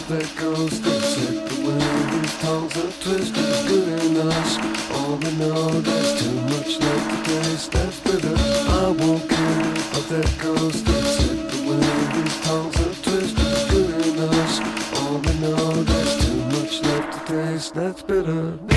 that goes. They said the way these tongues are twisted is good in us. All we know, there's too much left to taste. That's bitter. I won't care how that goes. They said the way these tongues are twisted is good in us. All we know, there's too much left to taste. That's bitter.